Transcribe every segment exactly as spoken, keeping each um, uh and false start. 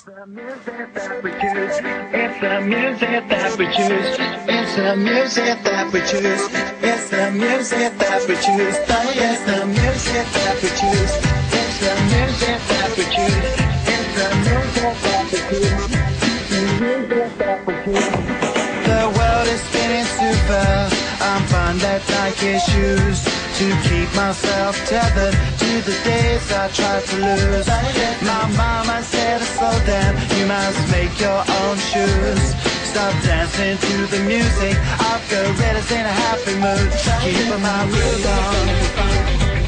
the music that we choose. It's the music that we choose. It's the music that we choose. It's the music that we choose. Oh, yes, the music that we choose. It's the music that we choose. It's the music that we choose. The music that we choose. The world is spinning too fast. I'm fine that Nike shoes to keep myself tethered to the days I tried to lose. My mama said, slow down, you must make your own shoes. Stop dancing to the music, I've got gorillas in a happy mood. Keep my groove on.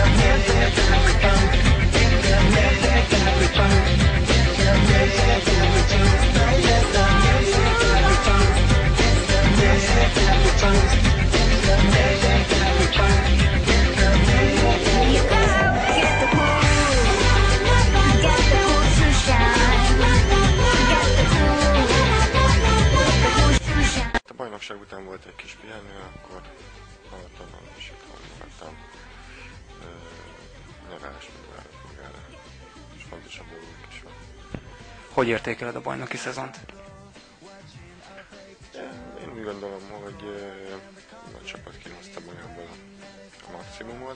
A bajnokság után volt egy kis pihenő, akkor Balatonon is itthon voltam. Nyaralás megvárat magára, és fontosabb dolgok is van. Hogy értékeled a bajnoki szezont? Én úgy gondolom, hogy a csapat kihozta magából a maximumot.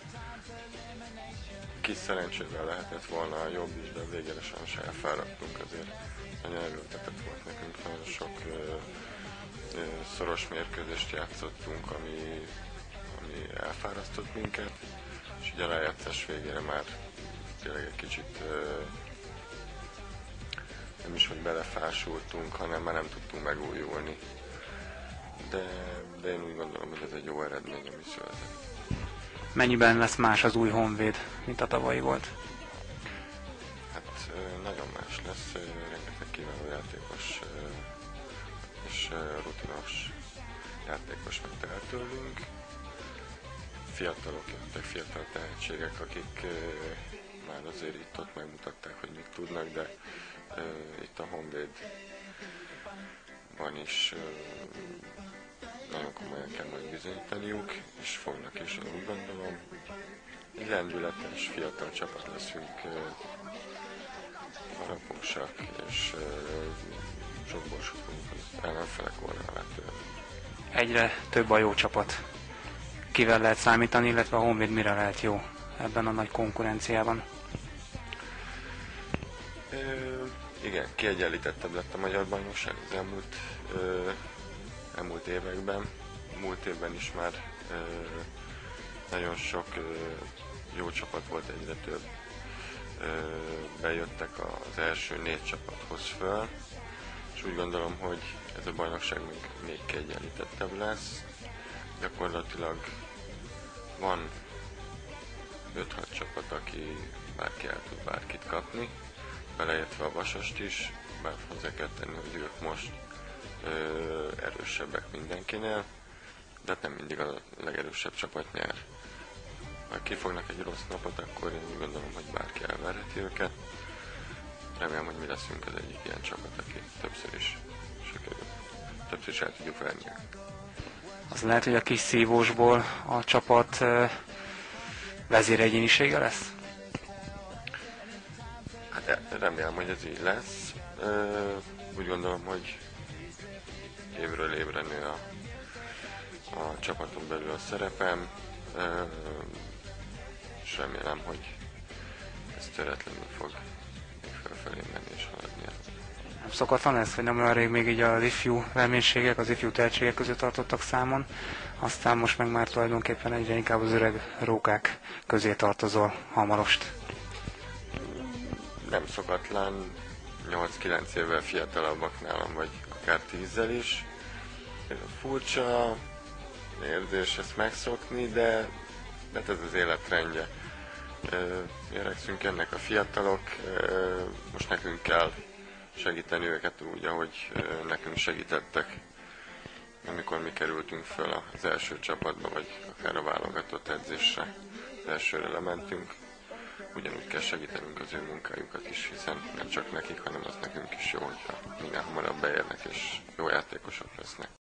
Kis szerencsével lehetett volna jobb is, de végére sajnos elfáradtunk, azért nagyon erőltetett volt nekünk, nagyon sok szoros mérkőzést játszottunk, ami, ami elfárasztott minket, és ugye a rájátszás végére már tényleg egy kicsit nem is, hogy belefásultunk, hanem már nem tudtunk megújulni. De, de én úgy gondolom, hogy ez egy jó eredmény, ami született. Mennyiben lesz más az új Honvéd, mint a tavalyi volt? Hát nagyon más lesz, rengeteg kiváló játékos és rutinos játékos vett el tőlünk. Fiatalok jöttek, fiatal tehetségek, akik már azért itt ott megmutatták, hogy mit tudnak, de itt a Honvédban is nagyon komolyan kell majd bizonyítaniuk, és fognak is, én úgy gondolom. Egy lendületes, fiatal csapat leszünk, alaposak, és sok borsot fogunk az ellenfelek oldalát törni. Egyre több a jó csapat. Kivel lehet számítani, illetve a Honvéd mire lehet jó ebben a nagy konkurenciában? E, igen, kiegyenlítettebb lett a magyar bajnokság az elmúlt, e, elmúlt években. Múlt évben is már e, nagyon sok e, jó csapat volt, egyre több. E, bejöttek az első négy csapathoz föl, és úgy gondolom, hogy ez a bajnokság még, még kiegyenlítettebb lesz. Gyakorlatilag van öt-hat csapat, aki bárki el tud bárkit kapni, beleértve a Vasast is, bár hozzá kell tenni, hogy ők most ö, erősebbek mindenkinél, de nem mindig a legerősebb csapat nyer. Ha kifognak egy rossz napot, akkor én úgy gondolom, hogy bárki elverheti őket. Remélem, hogy mi leszünk az egyik ilyen csapat, aki többször is sikerül. Többször is el tudjuk verni. Az lehet, hogy a kis szívósból a csapat vezéregyénisége lesz? Hát remélem, hogy ez így lesz. Úgy gondolom, hogy évről évre nő a, a csapaton belül a szerepem, és remélem, hogy ez töretlenül fog felfelé menni és haladni. Nem szokatlan ez, hogy nem olyan rég még így az ifjú reménységek, az ifjú tehetségek között tartottak számon, aztán most meg már tulajdonképpen egyre inkább az öreg rókák közé tartozol hamarost. Nem szokatlan, nyolc-kilenc évvel fiatalabbak nálam, vagy akár tízzel is. Furcsa érzés ezt megszokni, de, de ez az életrendje. Érekszünk ennek a fiatalok, most nekünk kell segíteni őket úgy, ahogy nekünk segítettek, amikor mi kerültünk föl az első csapatba, vagy akár a válogatott edzésre, az elsőre lementünk. Ugyanúgy kell segítenünk az ő munkájukat is, hiszen nem csak nekik, hanem az nekünk is jó, hogyha minél hamarabb beérnek és jó játékosok lesznek.